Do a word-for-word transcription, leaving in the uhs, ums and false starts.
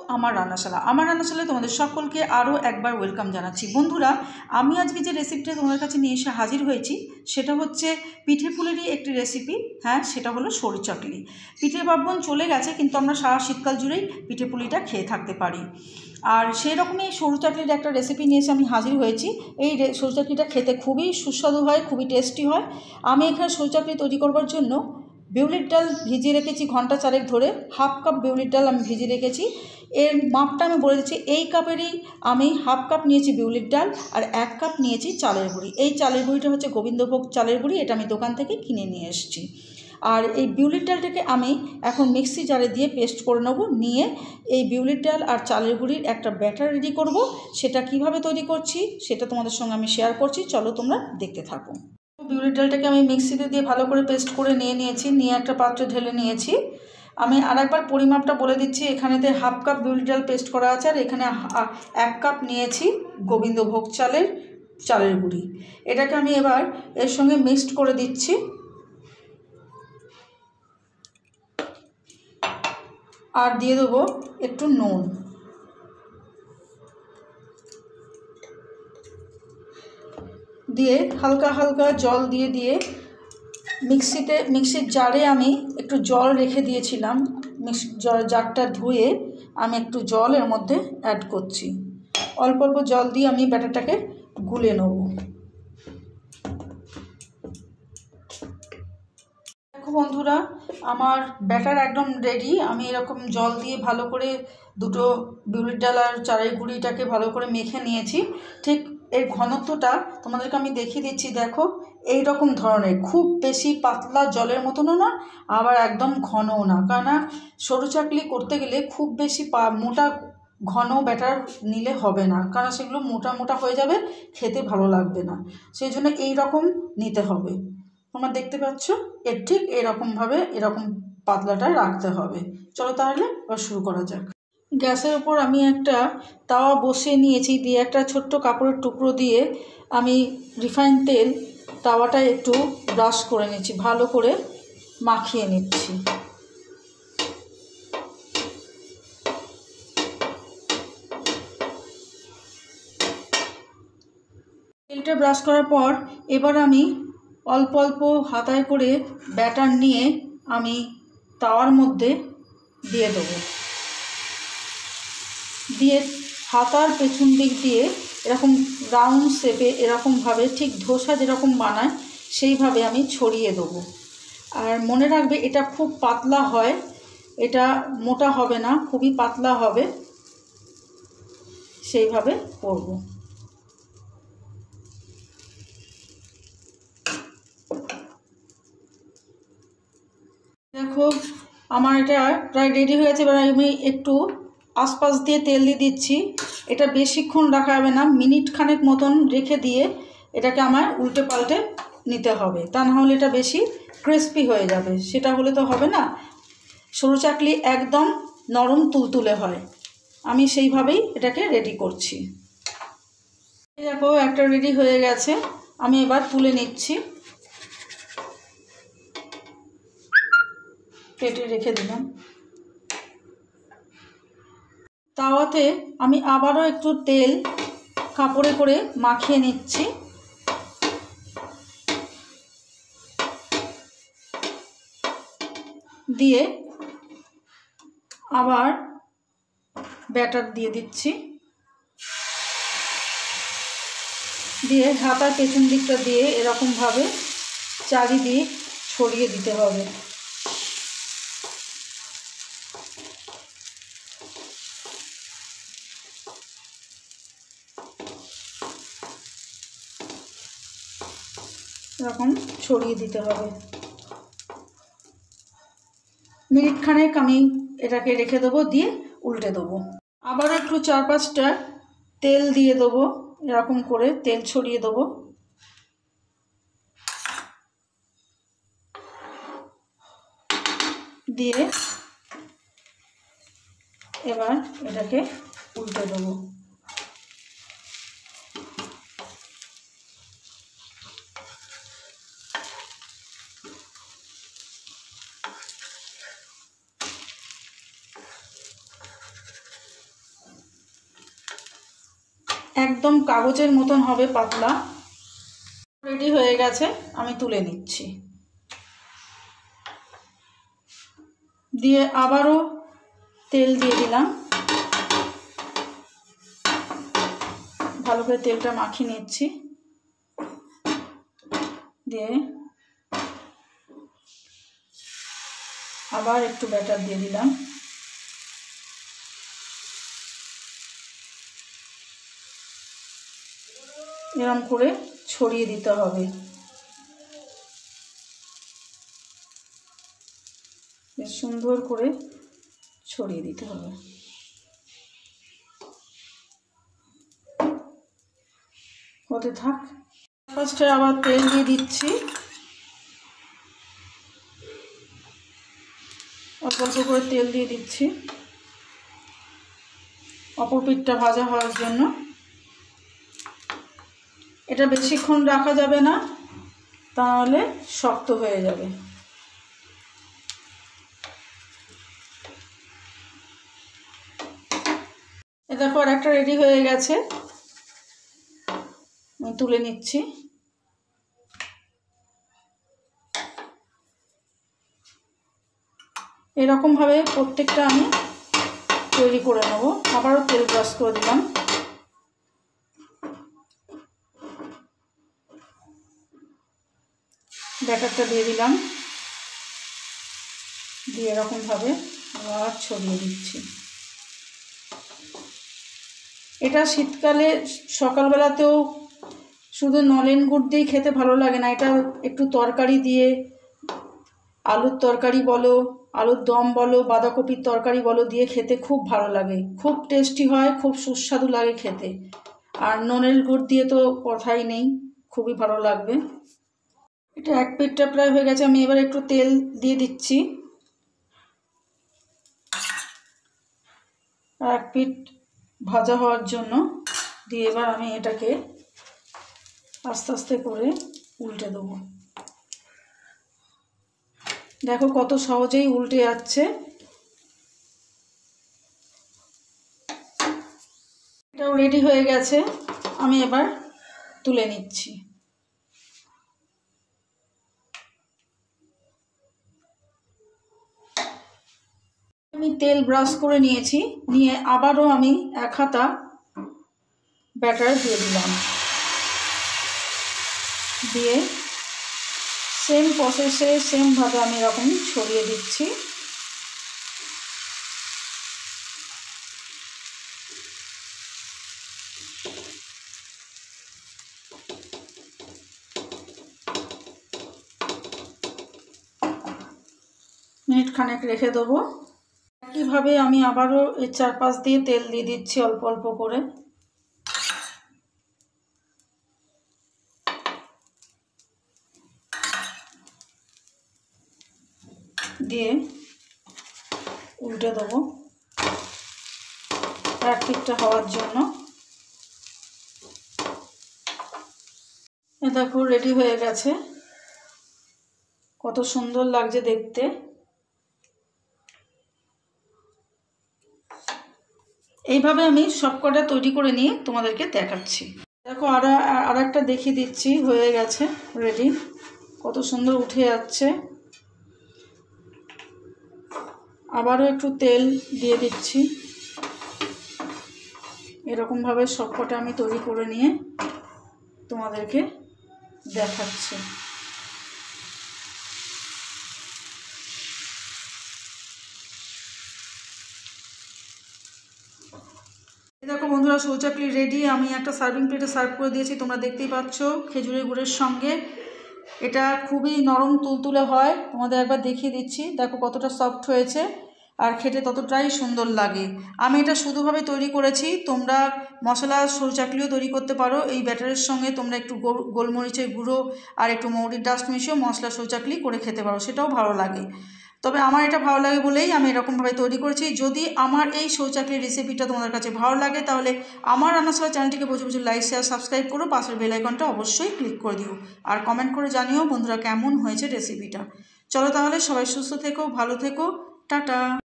আমার রান্নাশালা। আমার রান্নাশালায় তোমাদের সকলকে আরও একবার ওয়েলকাম জানাচ্ছি। বন্ধুরা, আমি আজকে যে রেসিপিটা তোমাদের কাছে নিয়ে এসে হাজির হয়েছি সেটা হচ্ছে পিঠে পুলিরই একটি রেসিপি। হ্যাঁ, সেটা হলো সরু চাকলি। পিঠে পার্বণ চলে গেছে, কিন্তু আমরা সারা শীতকাল জুড়েই পিঠে পুলিটা খেয়ে থাকতে পারি। আর সেই রকমই সরু চাকলির একটা রেসিপি নিয়ে এসে আমি হাজির হয়েছি। এই সরু চাকলিটা খেতে খুবই সুস্বাদু হয়, খুবই টেস্টি হয়। আমি এখানে সরু চাকলি তৈরি করবার জন্য বিউলির ডাল ভিজিয়ে রেখেছি ঘন্টা চারেক ধরে। হাফ কাপ বিউলির ডাল আমি ভিজিয়ে রেখেছি। এর মাপটা আমি বলে দিচ্ছি, এই কাপেরই আমি হাফ কাপ নিয়েছি বিউলির ডাল আর এক কাপ নিয়েছি চালের গুঁড়ি। এই চালের গুঁড়িটা হচ্ছে গোবিন্দভোগ চালের গুঁড়ি, এটা আমি দোকান থেকে কিনে নিয়ে এসেছি। আর এই বিউলির ডালটাকে আমি এখন মিক্সি জারে দিয়ে পেস্ট করে নেব। নিয়ে এই বিউলির ডাল আর চালের গুঁড়ির একটা ব্যাটার রেডি করব। সেটা কিভাবে তৈরি করছি সেটা তোমাদের সঙ্গে আমি শেয়ার করছি, চলো তোমরা দেখতে থাকো। বিউলির ডালটাকে আমি মিক্সিতে দিয়ে ভালো করে পেস্ট করে নিয়ে নিয়েছি, নিয়ে একটা পাত্রে ঢেলে নিয়েছি। আমি আর একবার পরিমাপটা বলে দিচ্ছি, এখানেতে হাফ কাপ বিউলির ডাল পেস্ট করা আছে, আর এখানে এক কাপ নিয়েছি গোবিন্দভোগ চালের চালের গুঁড়ি। এটাকে আমি এবার এর সঙ্গে মিক্সড করে দিচ্ছি। আর দিয়ে দেবো একটু নুন। দিয়ে হালকা হালকা জল দিয়ে দিয়ে মিক্সিতে মিক্সির জারে আমি একটু জল রেখে দিয়েছিলাম। মিক্সি জারটা ধুয়ে আমি একটু জল এর মধ্যে অ্যাড করছি। অল্প অল্প জল দিয়ে আমি ব্যাটারটাকে গুলে নেব। দেখো বন্ধুরা, আমার ব্যাটার একদম রেডি। আমি এরকম জল দিয়ে ভালো করে দুটো বিউলির ডাল আর চালের গুঁড়িটাকে ভালো করে মেখে নিয়েছি। ঠিক এর ঘনত্বটা তোমাদেরকে আমি দেখিয়ে দিচ্ছি। দেখো, এই রকম ধরনের, খুব বেশি পাতলা জলের মতনও না, আবার একদম ঘনও না। কেননা সরু চাকলি করতে গেলে খুব বেশি মোটা ঘন ব্যাটার নিলে হবে না, কারণ সেগুলো মোটা মোটা হয়ে যাবে, খেতে ভালো লাগবে না। সেই জন্য এই রকম নিতে হবে। তোমরা দেখতে পাচ্ছ, এর ঠিক এরকমভাবে এরকম পাতলাটা রাখতে হবে। চলো তাহলে এবার শুরু করা যাক। গ্যাসের ওপর আমি একটা তাওয়া বসিয়ে নিয়েছি, দিয়ে একটা ছোট্ট কাপড়ের টুকরো দিয়ে আমি রিফাইন তেল তাওয়াটা একটু ব্রাশ করে নিচ্ছি, ভালো করে মাখিয়ে নিচ্ছি। তেলটা ব্রাশ করার পর এবার আমি অল্প অল্প হাতায় করে ব্যাটার নিয়ে আমি তাওয়ার মধ্যে দিয়ে দেবো। দিয়ে হাতার পেছন দিক দিয়ে এরকম রাউন্ড শেপে এরকমভাবে, ঠিক ধোসা যেরকম বানায় সেইভাবে আমি ছড়িয়ে দেবো। আর মনে রাখবে, এটা খুব পাতলা হয়, এটা মোটা হবে না, খুবই পাতলা হবে, সেইভাবে করব। দেখো, আমার এটা প্রায় রেডি হয়ে গেছে। এবার আমি একটু আশপাশ দিয়ে তেল দিয়ে দিচ্ছি। এটা বেশিক্ষণ রাখা যাবে না, মিনিট খানেক মতন রেখে দিয়ে এটাকে আমার উল্টে পাল্টে নিতে হবে, তা না হলে এটা বেশি ক্রিস্পি হয়ে যাবে। সেটা হলে তো হবে না। সরু চাকলি একদম নরম তুলতুলে হয়, আমি সেইভাবেই এটাকে রেডি করছি। দেখো, একটা রেডি হয়ে গেছে, আমি এবার তুলে নিচ্ছি। কেটে রেখে দিলাম। তাওয়াতে আমি আবারও একটু তেল কাপড়ে করে মাখিয়ে নিচ্ছি। দিয়ে আবার ব্যাটার দিয়ে দিচ্ছি। দিয়ে হাতার পেছন দিকটা দিয়ে এরকমভাবে চারিদিক ছড়িয়ে দিতে হবে। এরকম ছড়িয়ে দিতে হবে। মিনিট খানেক আমি এটাকে রেখে দেবো, দিয়ে উল্টে দেবো। আবার একটু চার পাঁচটা তেল দিয়ে দেবো, এরকম করে তেল ছড়িয়ে দেবো। দিয়ে এবার এটাকে উল্টে দেবো। একদম কাগজের মতন হবে পাতলা। রেডি হয়ে গেছে, আমি তুলে নিচ্ছি। দিয়ে আবারও তেল দিয়ে দিলাম, ভালো করে তেলটা মাখিয়ে নিচ্ছি। দিয়ে আবার একটু ব্যাটার দিয়ে দিলাম। এরকম করে ছড়িয়ে দিতে হবে, বেশ সুন্দর করে ছড়িয়ে দিতে হবে। হতে থাক। ফার্স্টে আবার তেল দিয়ে দিচ্ছি, অল্প অল্প করে তেল দিয়ে দিচ্ছি অপর পিঠটা ভাজা হওয়ার জন্য। এটা বেশিক্ষণ রাখা যাবে না, তাহলে শক্ত হয়ে যাবে। এ দেখো আর একটা রেডি হয়ে গেছে, আমি তুলে নিচ্ছি। এরকমভাবে প্রত্যেকটা আমি তৈরি করে নেব। আবারও তেল ব্রাশ করে দিলাম। ব্যাটারটা দিয়ে দিলাম, দিয়ে এরকমভাবে আবার ছড়িয়ে দিচ্ছি। এটা শীতকালে সকালবেলাতেও শুধু নলেন গুড় দিয়ে খেতে ভালো লাগে না, এটা একটু তরকারি দিয়ে, আলুর তরকারি বলো, আলুর দম বলো, বাঁধাকপির তরকারি বলো দিয়ে খেতে খুব ভালো লাগে, খুব টেস্টি হয়, খুব সুস্বাদু লাগে খেতে। আর নলেন গুড় দিয়ে তো কথাই নেই, খুবই ভালো লাগবে। এটা এক পিঠটা প্রায় হয়ে গেছে, আমি এবার একটু তেল দিয়ে দিচ্ছি। এক পিঠ ভাজা হওয়ার জন্য দিয়ে এবার আমি এটাকে আস্তে আস্তে করে উল্টে দেবো। দেখো কত সহজেই উল্টে যাচ্ছে। এটাও রেডি হয়ে গেছে, আমি এবার তুলে নিচ্ছি। আমি তেল ব্রাশ করে নিয়েছি, নিয়ে আবারও আমি এক হাতা ব্যাটার দিয়ে দিলাম। দিয়ে সেম প্রসেসে সেমভাবে আমি এরকম ছড়িয়ে দিচ্ছি। মিনিট খানেক রেখে দেবো। একইভাবে আমি আবারও এর চারপাশ দিয়ে তেল দিয়ে দিচ্ছি অল্প অল্প করে। দিয়ে উল্টে দেবো এক পিঠটা হওয়ার জন্য। এ দেখো রেডি হয়ে গেছে, কত সুন্দর লাগছে দেখতে। এইভাবে আমি সবকটা তৈরি করে নিয়ে তোমাদেরকে দেখাচ্ছি। দেখো আর আর একটা দেখিয়ে দিচ্ছি, হয়ে গেছে রেডি, কত সুন্দর উঠে যাচ্ছে। আবারও একটু তেল দিয়ে দিচ্ছি। এরকমভাবে সবকটা আমি তৈরি করে নিয়ে তোমাদেরকে দেখাচ্ছি। দেখো বন্ধুরা, সৌচাকলি রেডি। আমি একটা সার্ভিং প্লেটে সার্ভ করে দিয়েছি, তোমরা দেখতেই পাচ্ছ খেজুরের গুড়ের সঙ্গে। এটা খুবই নরম তুলতুলে হয়, তোমাদের একবার দেখিয়ে দিচ্ছি। দেখো কতটা সফট হয়েছে, আর খেতে ততটাই সুন্দর লাগে। আমি এটা শুধুভাবে তৈরি করেছি, তোমরা মশলা সৌচাকলিও তৈরি করতে পারো। এই ব্যাটারের সঙ্গে তোমরা একটু গোলমরিচের গুঁড়ো আর একটু মৌরির ডাস্ট মিশিয়েও মশলা সৌচাকলি করে খেতে পারো, সেটাও ভালো লাগে। তবে আমার এটা ভালো লাগে বলেই আমি এরকমভাবে তৈরি করেছি। যদি আমার এই সৌচাকলির রেসিপিটা তোমাদের কাছে ভালো লাগে, তাহলে আমার রান্নাশালা চ্যানেলটিকে প্রচুর প্রচুর লাইক শেয়ার সাবস্ক্রাইব করো, পাশের বেল আইকনটা অবশ্যই ক্লিক করে দিও, আর কমেন্ট করে জানিও বন্ধুরা কেমন হয়েছে রেসিপিটা। চলো তাহলে সবাই সুস্থ থেকো, ভালো থেকো, টাটা।